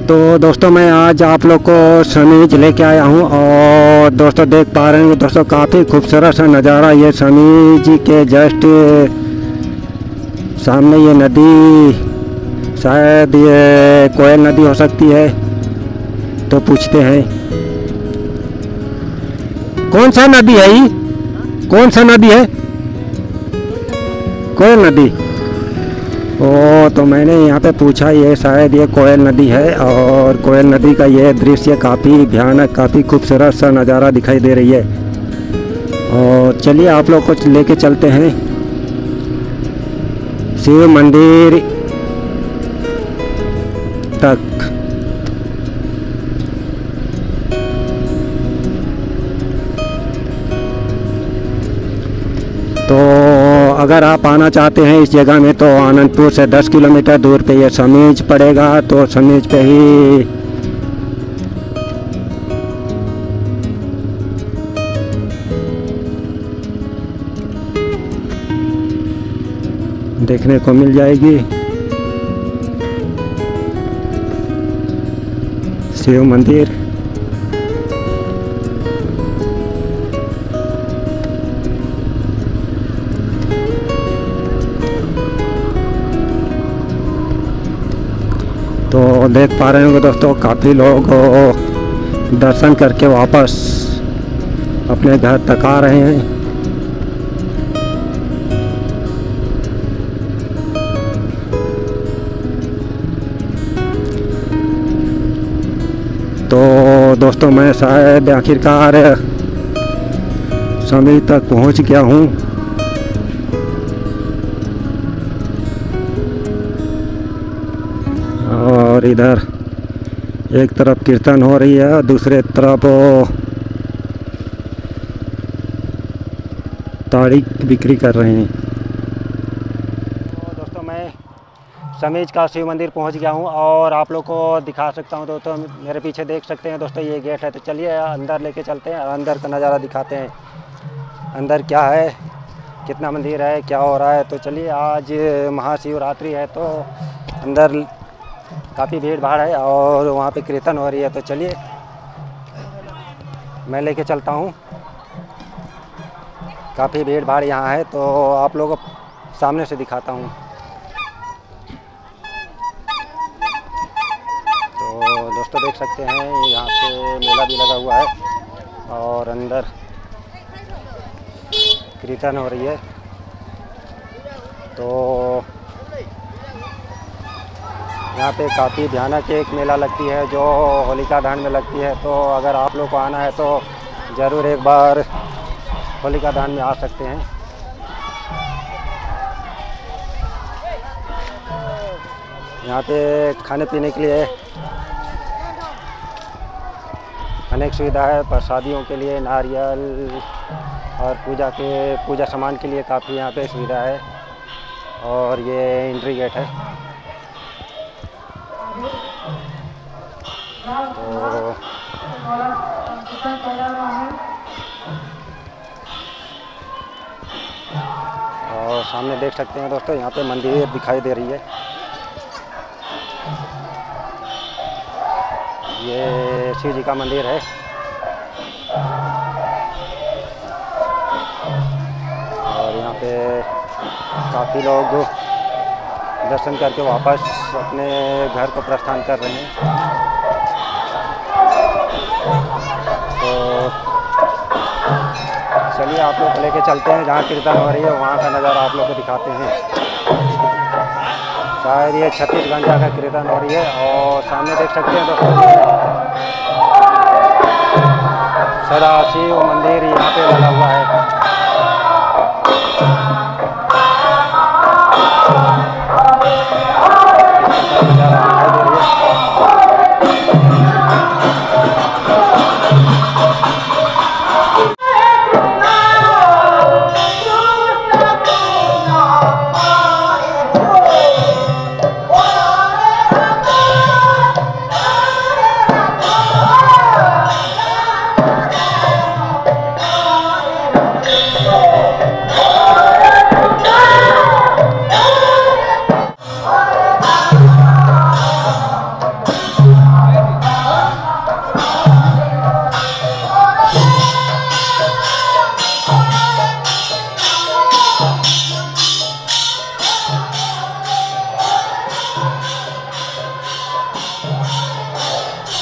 तो दोस्तों मैं आज आप लोग को समीज लेके आया हूँ और दोस्तों देख पा रहे हैं दोस्तों काफ़ी खूबसूरत सा नज़ारा। ये समीज के जस्ट सामने ये नदी, शायद ये कोयल नदी हो सकती है। तो पूछते हैं कौन सा नदी है ये, कौन सा नदी है? कोयल नदी। ओ तो मैंने यहाँ पे पूछा, ये शायद ये कोयल नदी है और कोयल नदी का ये दृश्य काफ़ी भयानक, काफ़ी खूबसूरत सा नज़ारा दिखाई दे रही है। और चलिए आप लोग को लेके चलते हैं शिव मंदिर तक। तो अगर आप आना चाहते हैं इस जगह में तो आनंदपुर से 10 किलोमीटर दूर पे ये समीज पड़ेगा। तो समीज पे ही देखने को मिल जाएगी शिव मंदिर। तो देख पा रहे होंगे दोस्तों काफ़ी लोग दर्शन करके वापस अपने घर तक आ रहे हैं। तो दोस्तों मैं शायद आखिरकार समीज तक पहुंच गया हूं। और इधर एक तरफ कीर्तन हो रही है, दूसरे तरफ ताड़ी बिक्री कर रहे हैं। तो दोस्तों मैं समीज का शिव मंदिर पहुंच गया हूं और आप लोग को दिखा सकता हूं। दोस्तों मेरे पीछे देख सकते हैं दोस्तों ये गेट है। तो चलिए अंदर लेके चलते हैं, अंदर का नज़ारा दिखाते हैं। अंदर क्या है, कितना मंदिर है, क्या हो रहा है। तो चलिए आज महाशिवरात्रि है तो अंदर काफ़ी भीड़ भाड़ है और वहाँ पे कीर्तन हो रही है। तो चलिए मैं लेके चलता हूँ। काफ़ी भीड़ भाड़ यहाँ है तो आप लोगों को सामने से दिखाता हूँ। तो दोस्तों देख सकते हैं यहाँ पे मेला भी लगा हुआ है और अंदर कीर्तन हो रही है। तो यहाँ पे काफ़ी भयानक एक मेला लगती है जो होलिका दहन में लगती है। तो अगर आप लोग को आना है तो ज़रूर एक बार होलिका दहन में आ सकते हैं। यहाँ पे खाने पीने के लिए अनेक सुविधा है, प्रसादियों के लिए नारियल और पूजा सामान के लिए काफ़ी यहाँ पे सुविधा है। और ये एंट्री गेट है। तो और सामने देख सकते हैं दोस्तों यहाँ पे मंदिर दिखाई दे रही है। ये शिव जी का मंदिर है। और यहाँ पे काफ़ी लोग दर्शन करके वापस अपने घर को प्रस्थान कर रहे हैं। तो चलिए आप लोग लेके चलते हैं जहाँ कीर्तन हो रही है, वहाँ का नज़ारा आप लोग को दिखाते हैं। शायद ये 36 घंटा का कीर्तन हो रही है और सामने देख सकते हैं दोस्तों सदाशिव मंदिर यहाँ पे लगा हुआ है।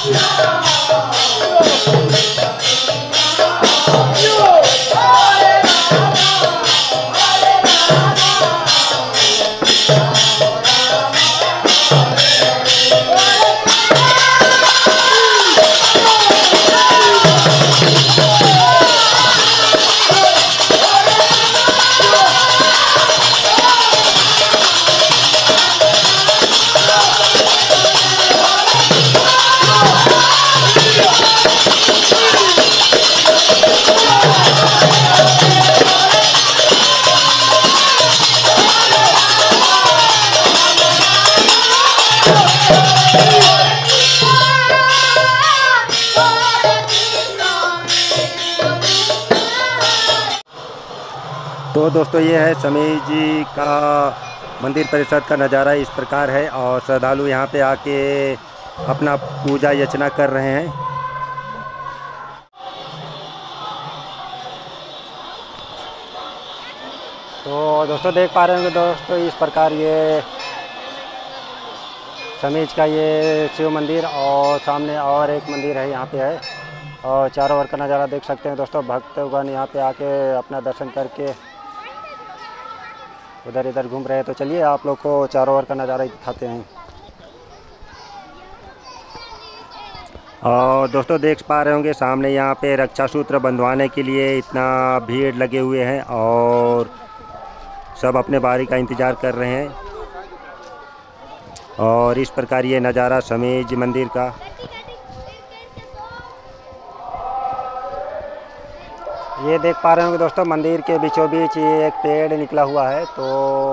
तो दोस्तों ये है समय जी का मंदिर परिसर का नज़ारा इस प्रकार है और श्रद्धालु यहाँ पे आके अपना पूजा अर्चना कर रहे हैं। तो दोस्तों देख पा रहे होंगे दोस्तों इस प्रकार ये समीज का ये शिव मंदिर और सामने और एक मंदिर है यहाँ पे है और चारों ओर का नज़ारा देख सकते हैं दोस्तों। भक्तगण यहाँ पे आके अपना दर्शन करके उधर इधर घूम रहे हैं। तो चलिए आप लोग को चारों ओर का नज़ारा दिखाते हैं। और दोस्तों देख पा रहे होंगे सामने यहाँ पे रक्षा सूत्र बंधवाने के लिए इतना भीड़ लगे हुए हैं और सब अपने बारी का इंतज़ार कर रहे हैं। और इस प्रकार ये नज़ारा समीज मंदिर का। ये देख पा रहे होंगे दोस्तों मंदिर के बीचों बीच ये एक पेड़ निकला हुआ है। तो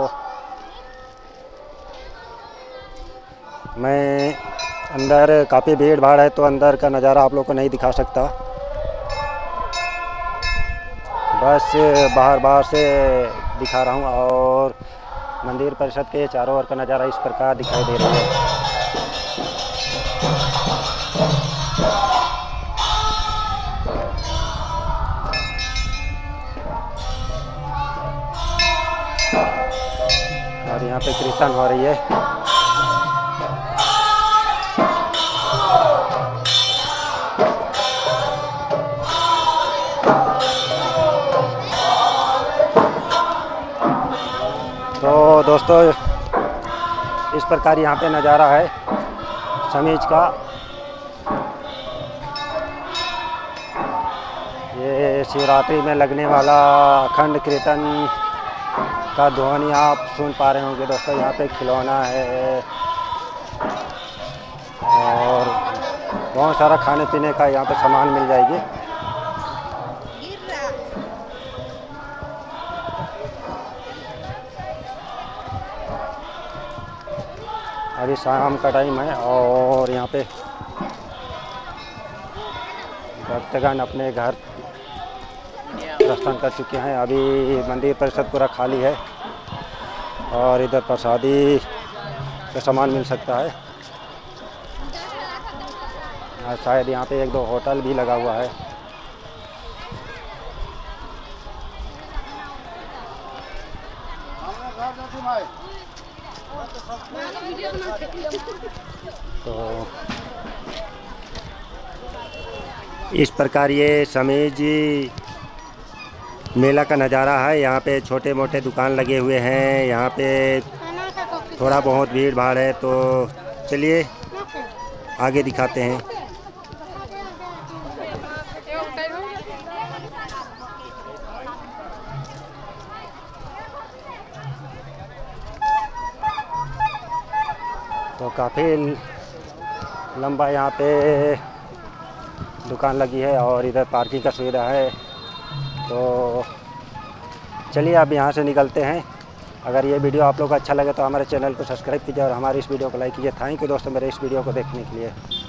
मैं अंदर काफ़ी भीड़ भाड़ है तो अंदर का नज़ारा आप लोग को नहीं दिखा सकता, बस बाहर से दिखा रहा हूँ। और मंदिर परिषद के चारों ओर का नज़ारा इस प्रकार दिखाई दे रहा है। और यहाँ पे कीर्तन हो रही है। तो दोस्तों इस प्रकार यहाँ पे नज़ारा है समीज का। ये शिवरात्रि में लगने वाला अखंड कीर्तन का ध्वनि आप सुन पा रहे होंगे दोस्तों। यहाँ पे खिलौना है और बहुत सारा खाने पीने का यहाँ पे सामान मिल जाएगी। अभी शाम का टाइम है और यहाँ पे भक्तगण अपने घर प्रस्थान कर चुके हैं। अभी मंदिर परिसर पूरा खाली है और इधर प्रसादी का सामान मिल सकता है। शायद यहाँ पे एक दो होटल भी लगा हुआ है। तो इस प्रकार ये समीज मेला का नज़ारा है। यहाँ पे छोटे मोटे दुकान लगे हुए हैं। यहाँ पे थोड़ा बहुत भीड़ भाड़ है। तो चलिए आगे दिखाते हैं। तो काफ़ी लंबा यहाँ पे दुकान लगी है और इधर पार्किंग का सुविधा है। तो चलिए अब यहाँ से निकलते हैं। अगर ये वीडियो आप लोग को अच्छा लगे तो हमारे चैनल को सब्सक्राइब कीजिए और हमारे इस वीडियो को लाइक कीजिए। थैंक यू दोस्तों मेरे इस वीडियो को देखने के लिए।